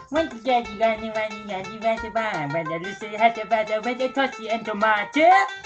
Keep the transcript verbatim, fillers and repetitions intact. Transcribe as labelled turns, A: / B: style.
A: وانت جاي غني واني يعني وانت بقى بدل السيحة بعد بدل توسي انت ماتي